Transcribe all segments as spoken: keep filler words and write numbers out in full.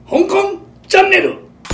香港チャンネル。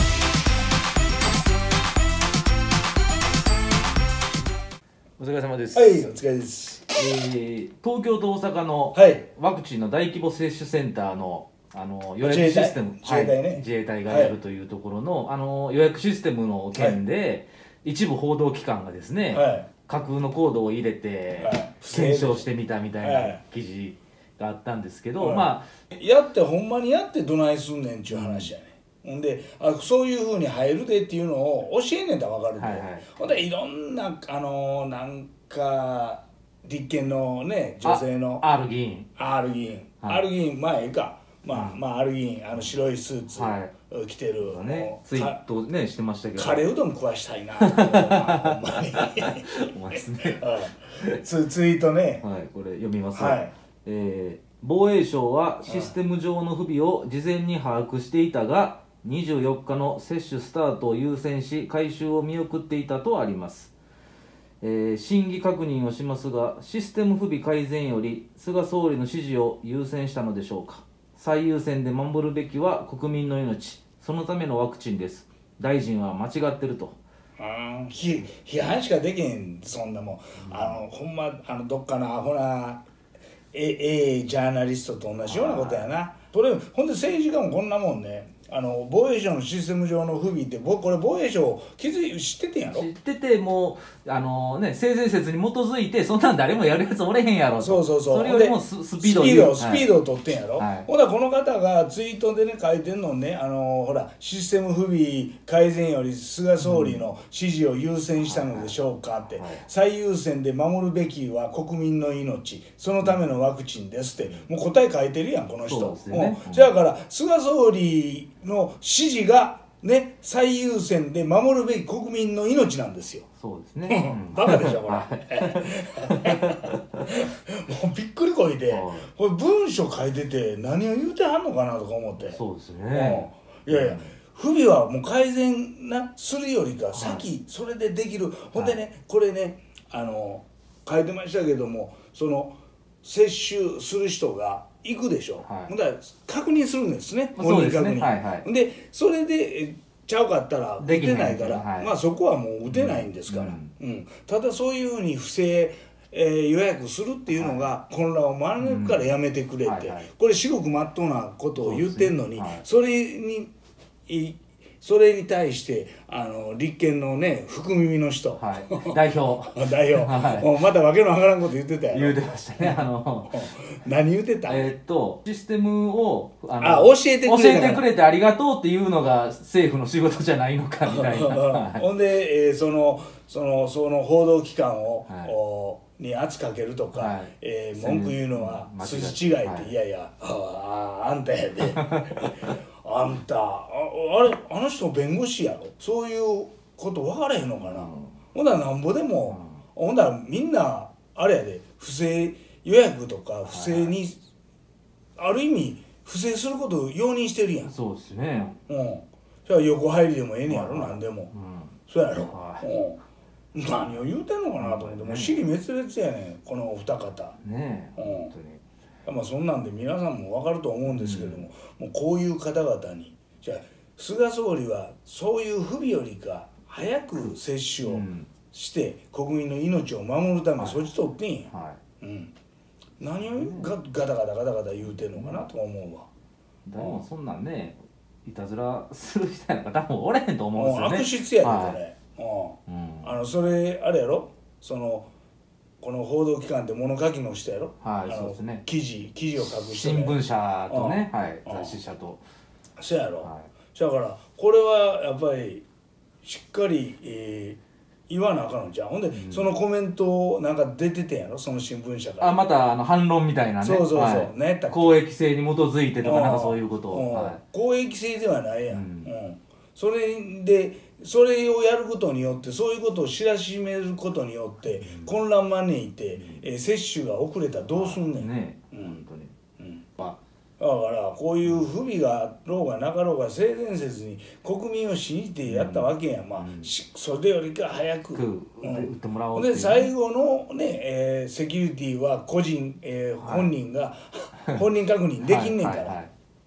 お疲れ様です。 はい、お疲れです。 えー、東京と大阪のはいワクチンの大規模接種センターのあの予約自衛隊システム、 自衛隊ねはい、自衛隊がやるというところの、あの予約システムの件で、一部報道機関がですね、 はい架空のコードを入れてはい検証してみたみたいはない記事があったんですけど、 はいまやってほんまにやってどないすんねんっちゅう話やね、ほんであそういうふうに入るでっていうのを教えんねんと分かると、 はいはいほんでいろんなあのなんか立憲のね女性のあ R 議員 R 議員、 はい R 議員まあええかまあ、まあ R 議員あの白いスーツは着てる、 ねもうツイートねしてましたけど、 カレーうどん食わしたいなほんまにお前ですねうんツツイートね、 はい、これ読みます、 はいえー防衛省はシステム上の不備を事前に把握していたがにじゅうよっかの接種スタートを優先し回収を見送っていたとあります、えー審議確認をしますがシステム不備改善より菅総理の指示を優先したのでしょうか。最優先で守るべきは国民の命、そのためのワクチンです。大臣は間違ってると。 うん批批判しかできへんそんなもん、あのほんまあのどっかのアホなえええジャーナリストと同じようなことやな。それほんで政治家もこんなもんね、あの防衛省のシステム上の不備ってぼこれ防衛省気づい知っててんやろ。 知っててもうあのね性善説に基づいてそんなん誰もやるやつおれへんやろと。 そうそうそう。 それよりもススピードをスピードスピードを取ってんやろ。 はいほらこの方がツイートでね書いてんのね、あのほらシステム不備改善より菅総理の指示を優先したのでしょうかって、 はいはい最優先で守るべきは国民の命、そのためのワクチンですってもう答え書いてるやんこの人。 そうですよねうんじゃあから菅総理の指示がね最優先で守るべき国民の命なんですよ。 そうですね、うんバカでしょこれはもうびっくりこいて、 はいこれ文章書いてて何を言うてはんのかなとか思って、 そうですね、 うんいやいや不備はもう改善なするよりか先それでできる、ほんでねこれねあの書いてましたけども、その接種する人が行くでしょ、 はいほんだら確認するんですね、 まあそうですね本人確認、 はいはいでそれでえちゃうかったら打できないてないから、 はいまあそこはもう打てないんですから、 うんうんただそういうふうに不正、えー予約するっていうのが混乱を招くからやめてくれって、 うんはいはいこれ至極まっとうなことを言ってんのに、 そそれにいそれに対してあの立憲のね福耳の人、 はい代表代表、 はいもうまたわけのわからんこと言ってたやろ。 言うてましたねあの何言ってた、 えーっとシステムをああ教えてくれたから教えてくれてありがとうっていうのが政府の仕事じゃないのかみたいなはいほんで、えーそのそのその報道機関を、 はいおに圧かけるとか、 はいえー文句言うのは間違い筋違いって、 はいい、やいやあああんたやであんたああれあの人弁護士やろ、そういうこと分からへんのかな、 うんほんならなんぼでも、ほんならみんなあれやで不正予約とか不正に、ある意味不正することを容認してるやん。 そうですねうんじゃあ横入りでもええねやろ、 はいはいなんでも、 うんそうやろ、 はいうん、何を言うてんのかなと思って、もう尻滅裂やねんこのお二方。 ねえうん本当にまあそんなんで皆さんも分かると思うんですけども、もうこういう方々にじゃあ菅総理はそういう不備よりか早く接種をして国民の命を守るためにそっち取ってんや、 はうん、何をガガタガタガタガタ言うてんのかなと思うわ。 い誰もそんなんねいたずらする人やなんか多分おれへんと思うんですよね。 もう悪質やで、 はいこれ、うんうんあのそれあれやろ、そのこの報道機関で物書きの人やろ、 はいあのそうですね記事記事を書く人新や聞社とね、 うんはい、 うん雑誌社と、 そうやろ、 はだからこれはやっぱりしっかり、えー言わなあかんのじゃん。ほんで、 んそのコメントなんか出ててんやろその新聞社から。 あまたあの反論みたいなね、 そうそうそう、 はい何やったっけ公益性に基づいてとかうんなんかそういうことを、 うんは公益性ではないやん、 ううんんそれでそれをやることによってそういうことを知らしめることによって混乱招いて、えー接種が遅れたらどうすんねん、 いね、 うん本当に、 うんまだからこういう不備があろうがなかろうが性善説に国民を信じてやったわけやん、まあ、 うんしそれよりか早く、 あ、くうん打ってもらおうっていうで最後のね、えーセキュリティは個人、えーはい本人が本人確認できんねんから、 はいはいはい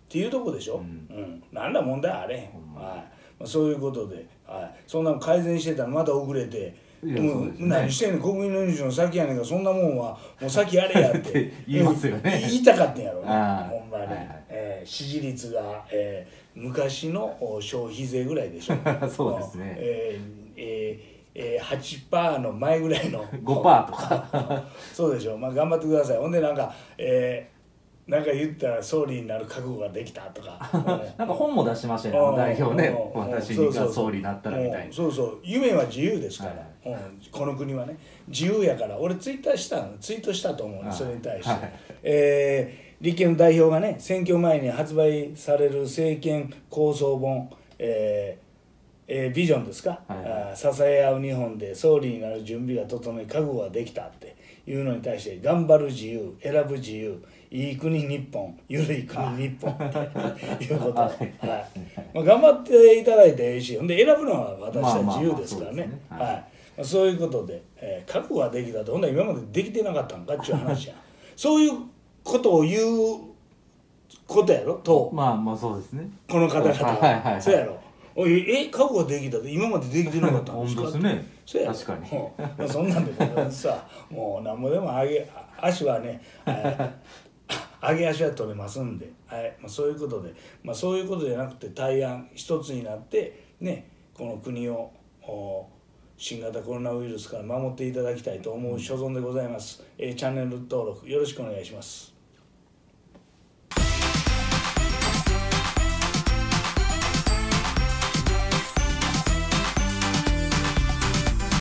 っていうとこでしょ、うんうん、なんだ問題あれへん、はいまあ、そういうことで、はい、そんなの改善してたらまた遅れてもう、ね、何してんねん国民の命の先やねんからそんなもんはもう先やれやって言いますよね言いたかったんやろうねほんまに、 はいはいえー、支持率が、えー、昔の消費税ぐらいでしょそうですね、 えーえーえー、はちパーセント の前ぐらいのごパーセントとかそうでしょ、まあ、頑張ってくださいほんでなんか、えー、なんか言ったら総理になる覚悟ができたとかなんか本も出しましたよね代表ね私が総理になったらみたいなそうそう夢は自由ですから、はいうん、この国はね自由やから俺ツイッターしたのツイートしたと思うねそれに対して、はいえー、立憲の代表がね選挙前に発売される政見構想本、えーえー、ビジョンですか、はいあ支え合う日本で総理になる準備が整い覚悟ができたっていうのに対して頑張る自由選ぶ自由いい国日本ゆるい国日本っていうこと、はいまあ、頑張っていただいていいしほんで選ぶのは私は自由ですからねそういうことで、えー、覚悟ができたってほんなら今までできてなかったのかっていう話やそういうことを言うことやろとまあまあそうですねこの方々は、はいはいはい、そうやろおいえ覚悟ができたって今までできてなかったんですか本当ですねそうや確かにまあそんなんでもさもう何もでも上げ足はね上げ足は取れますんで、はいまあ、そういうことで、まあ、そういうことじゃなくて対案一つになってねこの国を新型コロナウイルスから守っていただきたいと思う所存でございます、えー、チャンネル登録よろしくお願いします。